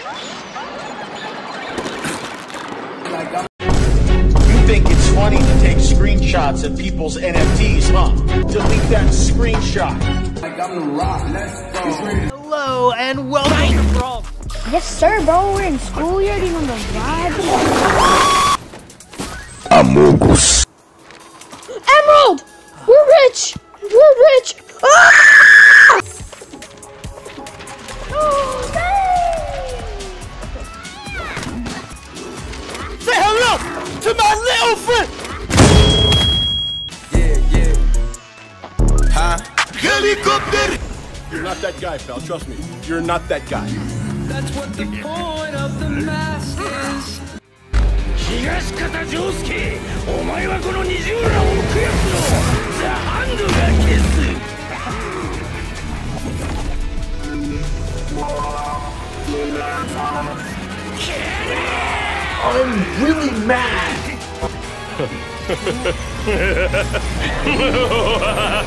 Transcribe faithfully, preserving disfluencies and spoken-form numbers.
You think it's funny to take screenshots of people's N F Ts, huh? Delete that screenshot. Like I'm the Rock. Let's go. Hello and welcome to Brawl. Yes, sir, bro. We're in school. You already know the vibe. BaMBooZo. Emerald! We're rich! We're rich! Ah! Oh, Say hello to my little friend! Yeah, yeah. Huh? Helicopter! You're not that guy, pal. Trust me. You're not that guy. That's what the point of the mask is. 東方丈介、お前はこの二重らを食やつのザ・ハンドが消す。 I'm really mad.